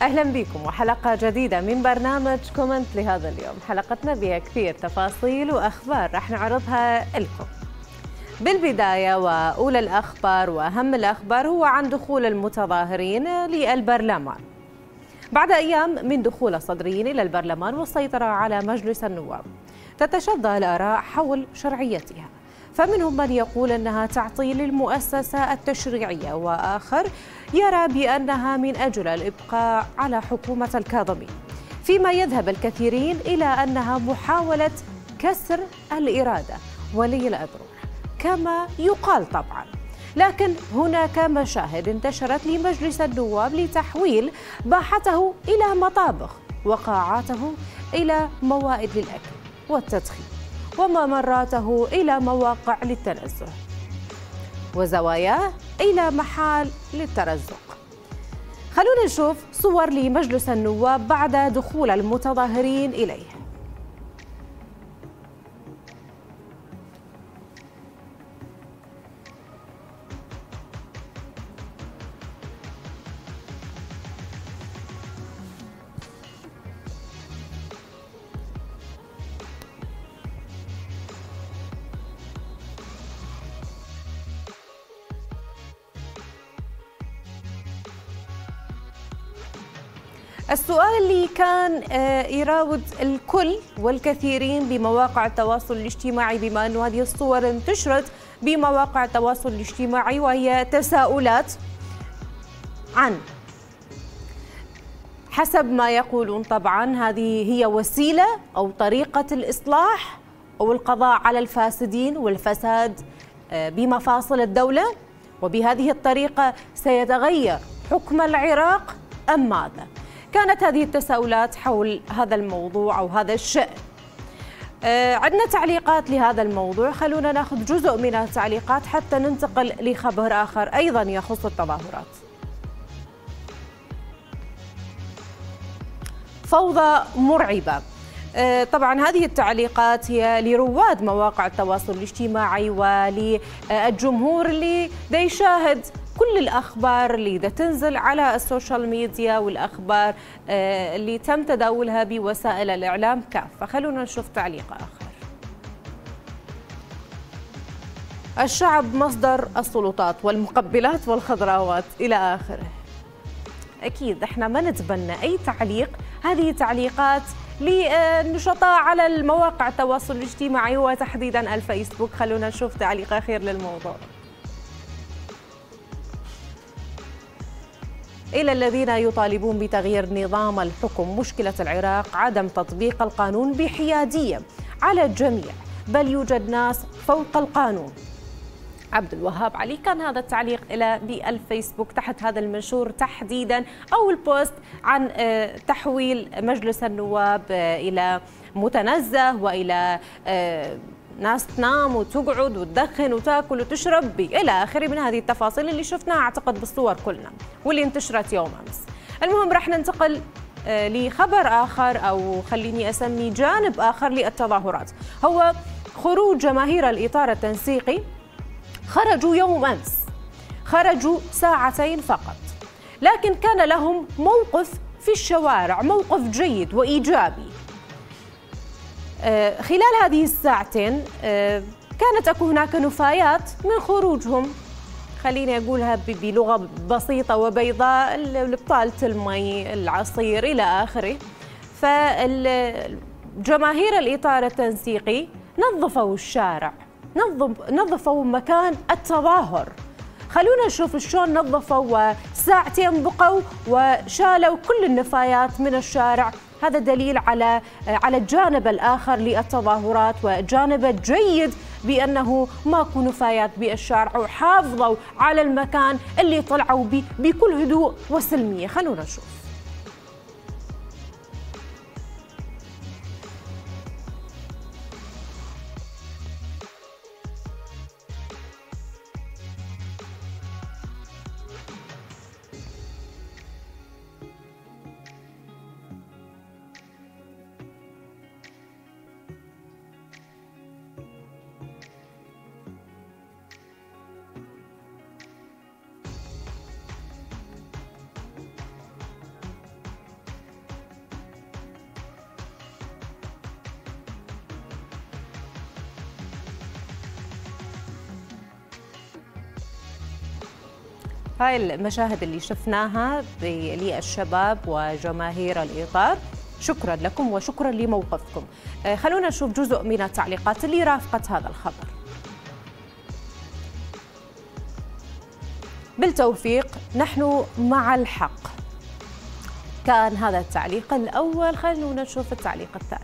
أهلا بكم وحلقة جديدة من برنامج كومنت لهذا اليوم. حلقتنا بها كثير تفاصيل وأخبار رح نعرضها لكم. بالبداية وأولى الأخبار وأهم الأخبار هو عن دخول المتظاهرين للبرلمان بعد أيام من دخول الصدريين إلى البرلمان والسيطرة على مجلس النواب. تتشظى الآراء حول شرعيتها، فمنهم من يقول أنها تعطيل للمؤسسة التشريعية، وآخر يرى بأنها من أجل الإبقاء على حكومة الكاظمي، فيما يذهب الكثيرين إلى أنها محاولة كسر الإرادة ولي الأمر كما يقال طبعا. لكن هناك مشاهد انتشرت لمجلس النواب لتحويل باحته إلى مطابخ وقاعاته إلى موائد للأكل والتدخين وممراته إلى مواقع للتنزه وزواياه إلى محال للترزق. خلونا نشوف صور لمجلس النواب بعد دخول المتظاهرين إليه. السؤال اللي كان يراود الكل والكثيرين بمواقع التواصل الاجتماعي، بما أنه هذه الصور انتشرت بمواقع التواصل الاجتماعي، وهي تساؤلات عن حسب ما يقولون طبعا هذه هي وسيلة أو طريقة الإصلاح أو القضاء على الفاسدين والفساد بمفاصل الدولة، وبهذه الطريقة سيتغير حكم العراق أم ماذا؟ كانت هذه التساؤلات حول هذا الموضوع أو هذا الشأن. عندنا تعليقات لهذا الموضوع، خلونا ناخذ جزء من التعليقات حتى ننتقل لخبر آخر أيضا يخص التظاهرات. فوضى مرعبة. طبعا هذه التعليقات هي لرواد مواقع التواصل الاجتماعي وللجمهور اللي دا يشاهد كل الأخبار اللي دا تنزل على السوشيال ميديا والأخبار اللي تم تداولها بوسائل الإعلام كافة. خلونا نشوف تعليق آخر. الشعب مصدر السلطات والمقبلات والخضروات إلى آخره. أكيد احنا ما نتبنى أي تعليق، هذه تعليقات للنشطاء على المواقع التواصل الاجتماعي وتحديدا الفيسبوك. خلونا نشوف تعليق أخير للموضوع. إلى الذين يطالبون بتغيير نظام الحكم، مشكلة العراق عدم تطبيق القانون بحيادية على الجميع، بل يوجد ناس فوق القانون. عبد الوهاب علي كان هذا التعليق إلى بالفيسبوك تحت هذا المنشور تحديدا أو البوست عن تحويل مجلس النواب إلى متنزه وإلى ناس تنام وتقعد وتدخن وتاكل وتشرب إلى آخره من هذه التفاصيل اللي شفناها أعتقد بالصور كلنا واللي انتشرت يوم أمس. المهم رح ننتقل لخبر آخر أو خليني أسمي جانب آخر للتظاهرات، هو خروج جماهير الإطار التنسيقي. خرجوا يوم أمس، خرجوا ساعتين فقط، لكن كان لهم موقف في الشوارع، موقف جيد وإيجابي. خلال هذه الساعتين كانت هناك نفايات من خروجهم، خليني أقولها بلغة بسيطة وبيضاء، بطالة المي، العصير إلى آخره. فالجماهير الإطار التنسيقي نظفوا الشارع، نظفوا مكان التظاهر. خلونا نشوف شلون نظفوا، وساعتين بقوا وشالوا كل النفايات من الشارع. هذا دليل على الجانب الآخر للتظاهرات والجانب الجيد بأنه ماكو نفايات بالشارع وحافظوا على المكان اللي طلعوا بكل هدوء وسلمية. خلونا نشوف. هاي المشاهد اللي شفناها للشباب وجماهير الإطار، شكرا لكم وشكرا لموقفكم. خلونا نشوف جزء من التعليقات اللي رافقت هذا الخبر. بالتوفيق، نحن مع الحق. كان هذا التعليق الأول. خلونا نشوف التعليق الثاني.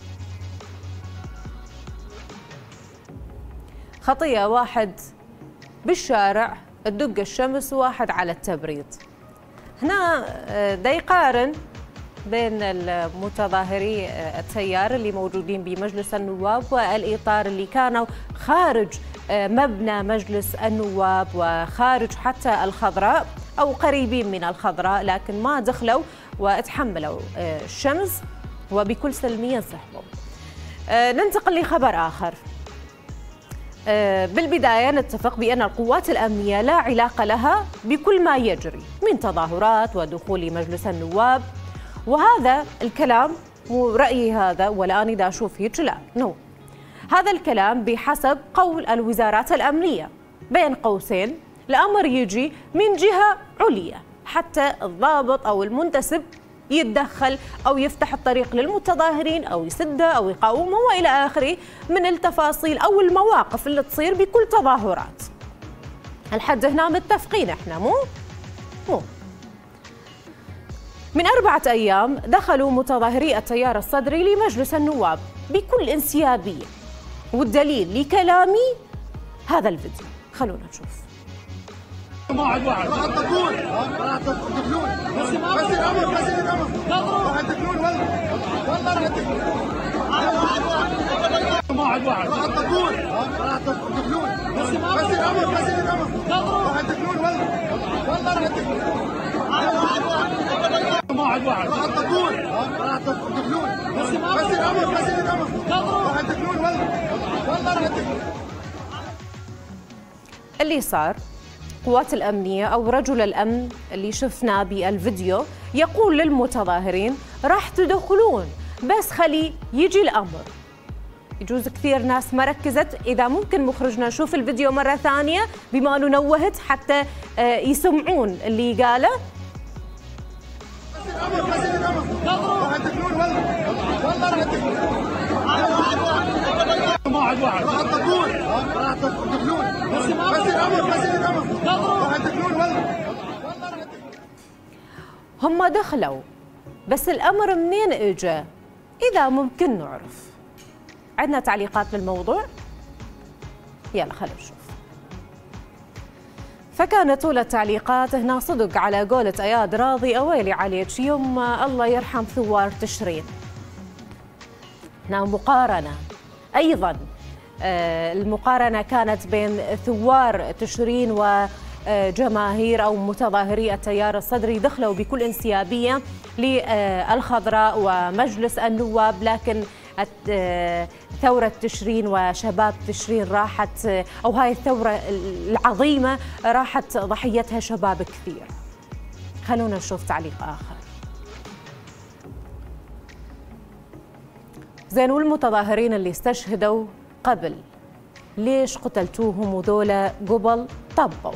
خطية، واحد بالشارع تدق الشمس وواحد على التبريد. هنا دا يقارن بين المتظاهري التيار اللي موجودين بمجلس النواب والإطار اللي كانوا خارج مبنى مجلس النواب وخارج حتى الخضراء أو قريبين من الخضراء، لكن ما دخلوا وتحملوا الشمس وبكل سلمية انسحبوا. ننتقل لخبر آخر. بالبداية نتفق بأن القوات الأمنية لا علاقة لها بكل ما يجري من تظاهرات ودخول مجلس النواب، وهذا الكلام مو رأيي هذا ولا أنا دا أشوف هيك، لا هذا الكلام بحسب قول الوزارات الأمنية. بين قوسين الأمر يجي من جهة عليا حتى الضابط أو المنتسب يتدخل أو يفتح الطريق للمتظاهرين أو يسده أو يقاومه وإلى آخره من التفاصيل أو المواقف اللي تصير بكل تظاهرات. الحد هنا متفقين احنا مو من 4 أيام دخلوا متظاهري التيار الصدري لمجلس النواب بكل انسيابية، والدليل لكلامي هذا الفيديو. خلونا نشوف. واحد راح تقول راح تقولون بس الامر راح تقولون والله راح تقولون واحد راح تقول راح تقولون بس الامر راح تقولون والله راح تقولون راح تقول راح تقولون بس الامر راح تقولون والله راح تقولون. اللي صار القوات الأمنية أو رجل الأمن اللي شفناه بالفيديو يقول للمتظاهرين راح تدخلون بس خلي يجي الأمر. يجوز كثير ناس ما ركزت، إذا ممكن مخرجنا نشوف الفيديو مرة ثانية بما أنه نوهت حتى يسمعون اللي قاله. واحد راح تقول راح تقولون بس الامر راح تقولون هم دخلوا بس الامر منين اجى؟ اذا ممكن نعرف. عندنا تعليقات للموضوع؟ يلا خلينا نشوف. فكان طول التعليقات هنا صدق على قولة اياد راضي اويلي عليك يوم الله يرحم ثوار تشرين. هنا مقارنة أيضاً، المقارنة كانت بين ثوار تشرين وجماهير أو متظاهري التيار الصدري دخلوا بكل انسيابية للخضراء ومجلس النواب، لكن ثورة تشرين وشباب تشرين راحت، أو هاي الثورة العظيمة راحت ضحيتها شباب كثير. خلونا نشوف تعليق آخر. زين، والمتظاهرين اللي استشهدوا قبل ليش قتلتوهم وذولا قبل طبوا؟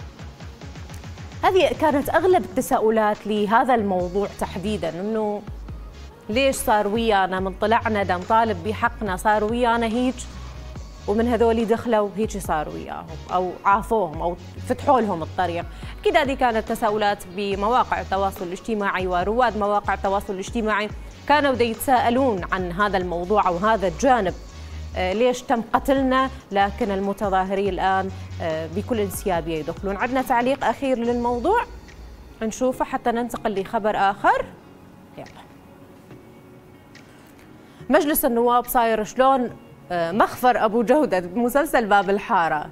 هذه كانت أغلب التساؤلات لهذا الموضوع تحديداً، إنه ليش صار ويانا من طلعنا دا نطالب بحقنا صار ويانا هيك، ومن هذول دخلوا هيك صار وياهم أو عافوهم أو فتحوا لهم الطريق. أكيد هذه كانت تساؤلات بمواقع التواصل الاجتماعي، ورواد مواقع التواصل الاجتماعي كانوا يتساءلون عن هذا الموضوع أو هذا الجانب، ليش تم قتلنا لكن المتظاهرين الآن بكل انسيابية يدخلون. عندنا تعليق أخير للموضوع نشوفه حتى ننتقل لخبر آخر. يلا. مجلس النواب صاير شلون مخفر أبو جودة بمسلسل باب الحارة.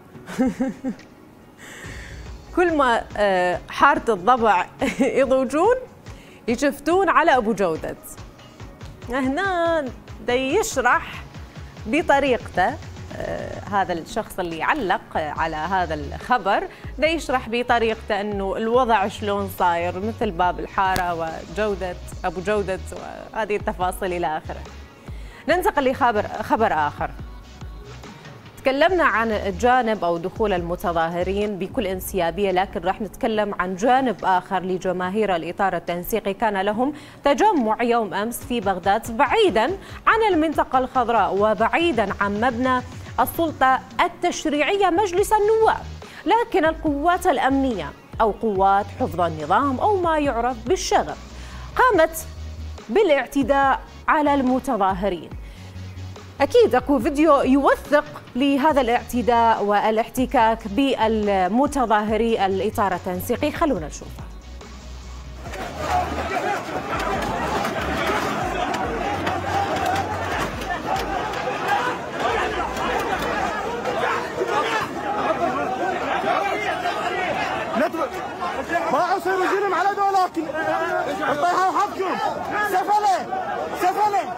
كل ما حارة الضبع يضوجون يشفتون على أبو جودة. هنا دا يشرح بطريقته، هذا الشخص اللي علق على هذا الخبر دا يشرح بطريقته انه الوضع شلون صاير مثل باب الحاره وجوده ابو جوده وهذه التفاصيل الى اخره. ننتقل لخبر اخر. تكلمنا عن جانب أو دخول المتظاهرين بكل انسيابية، لكن راح نتكلم عن جانب آخر لجماهير الإطار التنسيقي. كان لهم تجمع يوم أمس في بغداد بعيدا عن المنطقة الخضراء وبعيدا عن مبنى السلطة التشريعية مجلس النواب، لكن القوات الأمنية أو قوات حفظ النظام أو ما يعرف بالشغب قامت بالاعتداء على المتظاهرين. أكيد أكو فيديو يوثق لهذا الاعتداء والاحتكاك بالمتظاهري الإطار التنسيقي، خلونا نشوفه. ما يصير يجيلهم على دولك طيحوا حقكم سفله سفله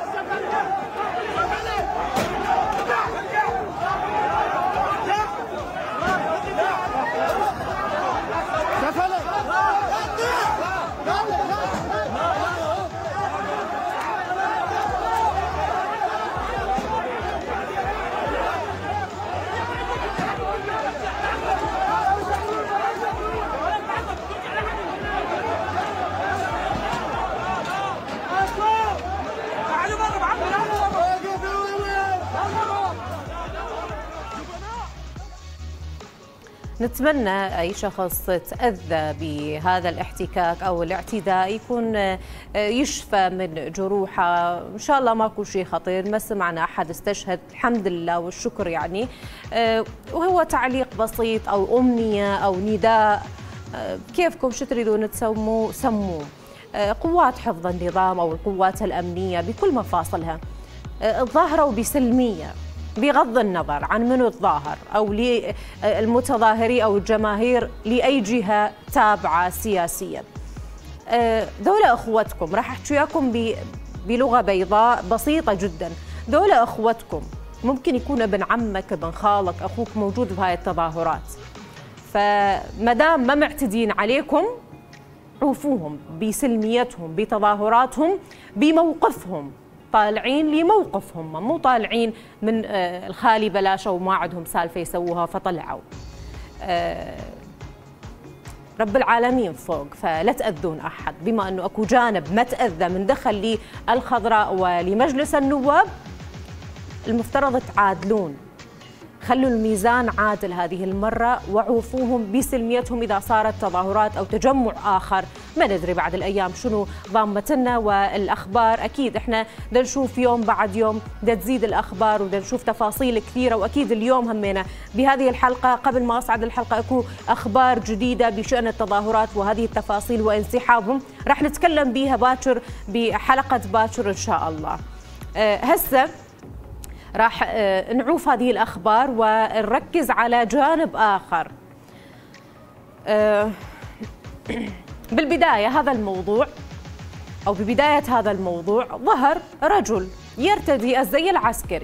نتمنى أي شخص تأذى بهذا الاحتكاك أو الاعتداء يكون يشفى من جروحه، إن شاء الله ماكو شيء خطير، ما سمعنا أحد استشهد، الحمد لله والشكر يعني. وهو تعليق بسيط أو أمنية أو نداء، كيفكم شو تريدون تسموه سموه. قوات حفظ النظام أو القوات الأمنية بكل مفاصلها ظاهروا بسلمية بغض النظر عن من الظاهر أو للمتظاهري أو الجماهير لأي جهة تابعة سياسيا. دولة أخوتكم، راح أحكي وياكم بلغة بيضاء بسيطة جدا. دولة أخوتكم، ممكن يكون ابن عمك ابن خالك أخوك موجود بهاي التظاهرات، فمدام ما معتدين عليكم عوفوهم بسلميتهم بتظاهراتهم بموقفهم، طالعين لموقفهم مو طالعين من الخالي بلاش وما عندهم سالفة يسووها فطلعوا. رب العالمين فوق، فلا تأذون أحد. بما أنه أكو جانب ما تأذى من دخل للخضراء ولمجلس النواب، المفترض تعادلون، خلوا الميزان عادل هذه المرة وعوفوهم بسلميتهم. إذا صارت تظاهرات أو تجمع آخر ما ندري بعد الأيام شنو ضامتنا، والأخبار أكيد إحنا بدنا نشوف يوم بعد يوم بدنا تزيد الأخبار وبدنا نشوف تفاصيل كثيرة. وأكيد اليوم همينا بهذه الحلقة قبل ما أصعد الحلقة أكو أخبار جديدة بشأن التظاهرات وهذه التفاصيل وانسحابهم، راح نتكلم بها باكر بحلقة باكر إن شاء الله. هسه راح نعوف هذه الأخبار ونركز على جانب آخر. بالبداية هذا الموضوع أو ببداية هذا الموضوع ظهر رجل يرتدي الزي العسكري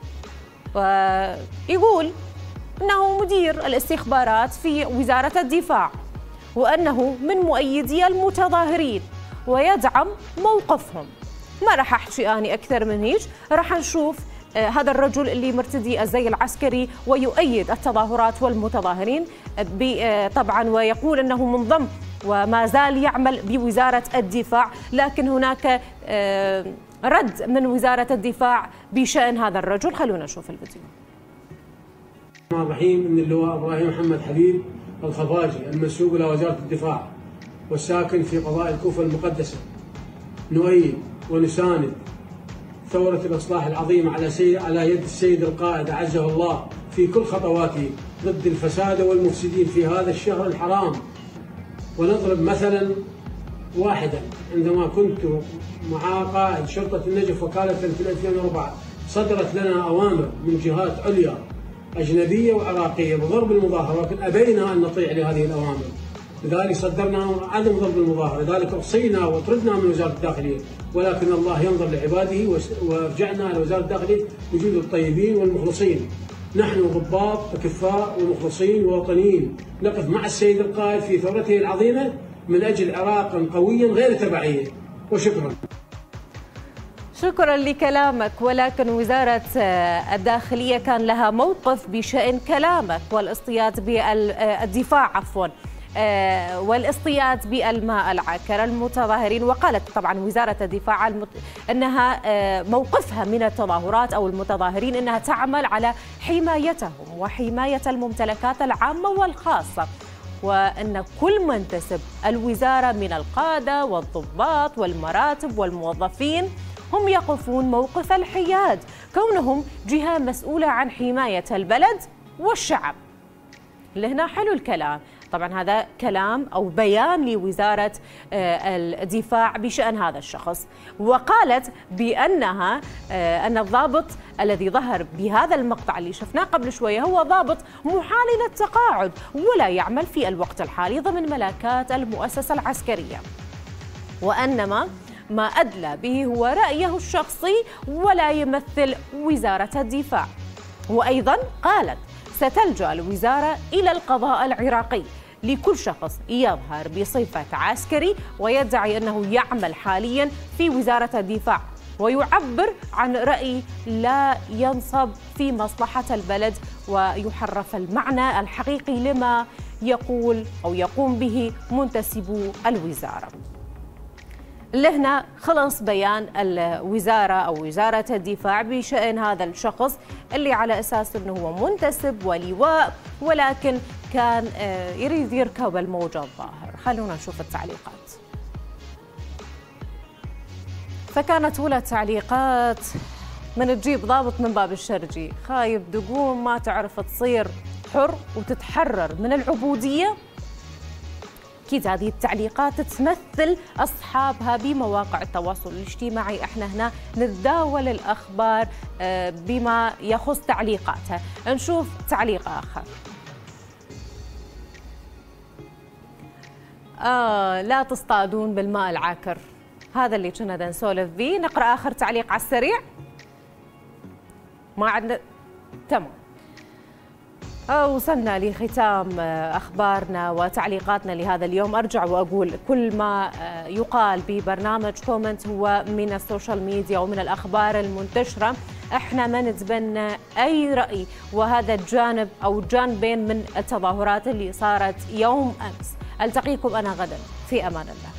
ويقول أنه مدير الاستخبارات في وزارة الدفاع وأنه من مؤيدي المتظاهرين ويدعم موقفهم. ما راح أحكي أني أكثر من هيك، راح نشوف هذا الرجل اللي مرتدي الزي العسكري ويؤيد التظاهرات والمتظاهرين طبعا، ويقول أنه منضم وما زال يعمل بوزارة الدفاع، لكن هناك رد من وزارة الدفاع بشأن هذا الرجل. خلونا نشوف الفيديو. الرحمن الرحيم. من اللواء إبراهيم محمد حبيب الخفاجي المنسوب إلى وزارة الدفاع والساكن في قضاء الكوفة المقدسة، نؤيد ونساند ثورة الإصلاح العظيمة على يد السيد القائد أعزه الله في كل خطواته ضد الفساد والمفسدين في هذا الشهر الحرام. ونضرب مثلا واحدا، عندما كنت مع قائد شرطة النجف وكالة في 2004 صدرت لنا أوامر من جهات عليا أجنبية وعراقية بضرب المظاهرة، ولكن أبينا أن نطيع لهذه الأوامر، لذلك صدرنا عدم ضرب المظاهرة، لذلك أحصينا وطردنا من وزارة الداخلية، ولكن الله ينظر لعباده ورجعنا إلى وزارة الداخلية وجود الطيبين والمخلصين. نحن ضباط أكفاء ومخلصين ووطنيين، نقف مع السيد القائد في ثورته العظيمة من أجل عراقا قويا غير تبعية. وشكرا. شكرا لكلامك، ولكن وزارة الداخلية كان لها موقف بشأن كلامك والاصطياد بالدفاع والاصطياد بالماء العكر المتظاهرين. وقالت طبعا وزارة الدفاع أنها موقفها من التظاهرات أو المتظاهرين أنها تعمل على حمايتهم وحماية الممتلكات العامة والخاصة، وأن كل من تسب الوزارة من القادة والضباط والمراتب والموظفين هم يقفون موقف الحياد، كونهم جهة مسؤولة عن حماية البلد والشعب. لهنا حلو الكلام. طبعا هذا كلام أو بيان لوزارة الدفاع بشأن هذا الشخص. وقالت بأنها أن الضابط الذي ظهر بهذا المقطع اللي شفناه قبل شوية هو ضابط محال للتقاعد ولا يعمل في الوقت الحالي ضمن ملاكات المؤسسة العسكرية، وأنما ما أدلى به هو رأيه الشخصي ولا يمثل وزارة الدفاع. وأيضا قالت ستلجأ الوزارة إلى القضاء العراقي لكل شخص يظهر بصفة عسكري ويدعي أنه يعمل حاليا في وزارة الدفاع ويعبر عن رأي لا ينصب في مصلحة البلد ويحرف المعنى الحقيقي لما يقول أو يقوم به منتسبو الوزارة. لهنا خلص بيان الوزارة أو وزارة الدفاع بشأن هذا الشخص اللي على أساس أنه هو منتسب ولواء، ولكن كان يريد يركب الموجة الظاهر. خلونا نشوف التعليقات. فكانت أولى التعليقات: من تجيب ضابط من باب الشرجي خايب دقوم ما تعرف تصير حر وتتحرر من العبودية. أكيد هذه التعليقات تمثل أصحابها بمواقع التواصل الاجتماعي. احنا هنا نتداول الأخبار بما يخص تعليقاتها. نشوف تعليق آخر. لا تصطادون بالماء العاكر، هذا اللي كنا نسولف به. نقرأ آخر تعليق على السريع. ما عندنا تمام. وصلنا لختام أخبارنا وتعليقاتنا لهذا اليوم. أرجع وأقول كل ما يقال ببرنامج كومنت هو من السوشيال ميديا ومن الأخبار المنتشرة. احنا ما نتبنى أي رأي، وهذا الجانب أو جانبين من التظاهرات اللي صارت يوم أمس. ألتقيكم أنا غدا في أمان الله.